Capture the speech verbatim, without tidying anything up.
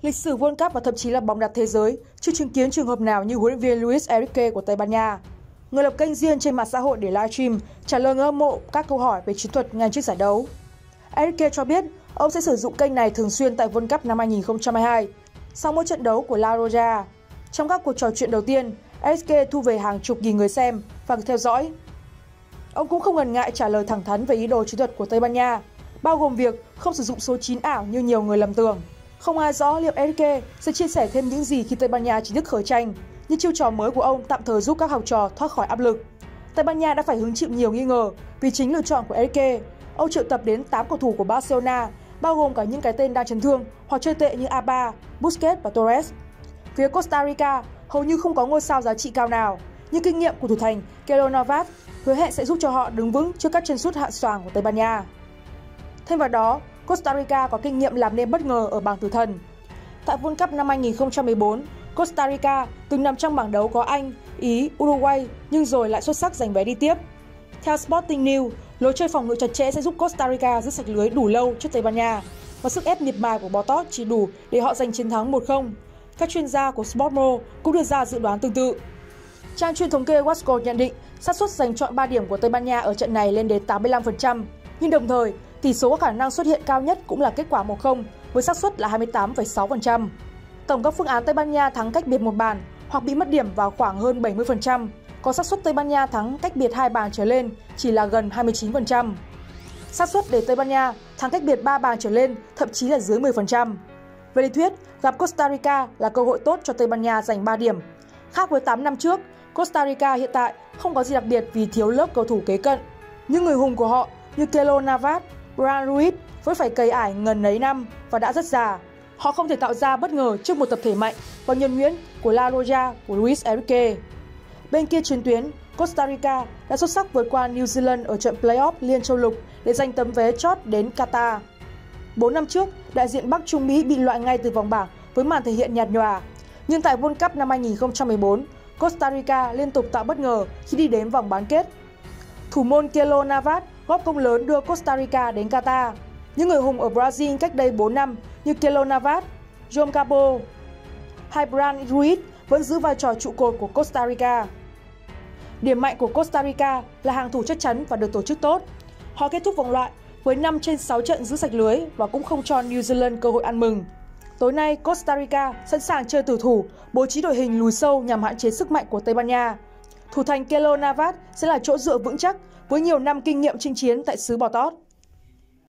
Lịch sử World Cup và thậm chí là bóng đá thế giới chưa chứng kiến trường hợp nào như huấn luyện viên Luis Enrique của Tây Ban Nha. Người lập kênh riêng trên mạng xã hội để livestream trả lời người hâm mộ các câu hỏi về chiến thuật ngay trước giải đấu. Enrique cho biết ông sẽ sử dụng kênh này thường xuyên tại World Cup năm hai nghìn không trăm hai mươi hai, sau mỗi trận đấu của La Roja. Trong các cuộc trò chuyện đầu tiên, Enrique thu về hàng chục nghìn người xem và theo dõi. Ông cũng không ngần ngại trả lời thẳng thắn về ý đồ chiến thuật của Tây Ban Nha, bao gồm việc không sử dụng số chín ảo như nhiều người lầm tưởng. Không ai rõ liệu Enrique sẽ chia sẻ thêm những gì khi Tây Ban Nha chính thức khởi tranh, nhưng chiêu trò mới của ông tạm thời giúp các học trò thoát khỏi áp lực. Tây Ban Nha đã phải hứng chịu nhiều nghi ngờ vì chính lựa chọn của Enrique. Ông triệu tập đến tám cầu thủ của Barcelona, bao gồm cả những cái tên đang chấn thương hoặc chơi tệ như Alba, Busquets và Torres. Phía Costa Rica hầu như không có ngôi sao giá trị cao nào, nhưng kinh nghiệm của thủ thành Keylor Navas hứa hẹn sẽ giúp cho họ đứng vững trước các chân sút hạ xoàng của Tây Ban Nha. Thêm vào đó, Costa Rica có kinh nghiệm làm nên bất ngờ ở bảng tử thần. Tại World Cup năm hai nghìn không trăm mười bốn, Costa Rica từng nằm trong bảng đấu có Anh, Ý, Uruguay nhưng rồi lại xuất sắc giành vé đi tiếp. Theo Sporting News, lối chơi phòng ngự chặt chẽ sẽ giúp Costa Rica giữ sạch lưới đủ lâu trước Tây Ban Nha và sức ép miệt mài của Botot chỉ đủ để họ giành chiến thắng một không. Các chuyên gia của Sportmo cũng đưa ra dự đoán tương tự. Trang chuyên thống kê Wasco nhận định xác suất giành chọn ba điểm của Tây Ban Nha ở trận này lên đến tám mươi lăm phần trăm, nhưng đồng thời tỷ số có khả năng xuất hiện cao nhất cũng là kết quả một không với xác suất là hai mươi tám phẩy sáu phần trăm. Tổng các phương án Tây Ban Nha thắng cách biệt một bàn hoặc bị mất điểm vào khoảng hơn bảy mươi phần trăm, có xác suất Tây Ban Nha thắng cách biệt hai bàn trở lên chỉ là gần hai mươi chín phần trăm. Xác suất để Tây Ban Nha thắng cách biệt ba bàn trở lên thậm chí là dưới mười phần trăm. Về lý thuyết, gặp Costa Rica là cơ hội tốt cho Tây Ban Nha giành ba điểm. Khác với tám năm trước, Costa Rica hiện tại không có gì đặc biệt vì thiếu lớp cầu thủ kế cận. Những người hùng của họ như Keylor Navas, Brian Ruiz vẫn phải cày ải ngần ấy năm và đã rất già. Họ không thể tạo ra bất ngờ trước một tập thể mạnh và nhuần nhuyễn của La Roja của Luis Enrique. Bên kia chiến tuyến, Costa Rica đã xuất sắc vượt qua New Zealand ở trận play-off Liên châu lục để giành tấm vé chót đến Qatar. Bốn năm trước, đại diện Bắc Trung Mỹ bị loại ngay từ vòng bảng với màn thể hiện nhạt nhòa. Nhưng tại World Cup năm hai nghìn không trăm mười bốn, Costa Rica liên tục tạo bất ngờ khi đi đến vòng bán kết. Thủ môn Keylor Navas góp công lớn đưa Costa Rica đến Qatar. Những người hùng ở Brazil cách đây bốn năm như Keylor Navas, João Cabo hay Brian Ruiz vẫn giữ vai trò trụ cột của Costa Rica. Điểm mạnh của Costa Rica là hàng thủ chắc chắn và được tổ chức tốt. Họ kết thúc vòng loại với năm trên sáu trận giữ sạch lưới và cũng không cho New Zealand cơ hội ăn mừng. Tối nay, Costa Rica sẵn sàng chơi tử thủ, bố trí đội hình lùi sâu nhằm hạn chế sức mạnh của Tây Ban Nha. Thủ thành Keylor Navas sẽ là chỗ dựa vững chắc với nhiều năm kinh nghiệm chinh chiến tại xứ Bò Tót.